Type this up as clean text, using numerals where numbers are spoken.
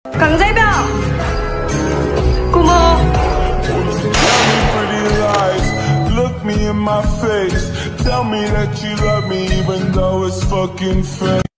강재병! 고마워. Look me in my face, tell me that you love me even though it's fucking fake.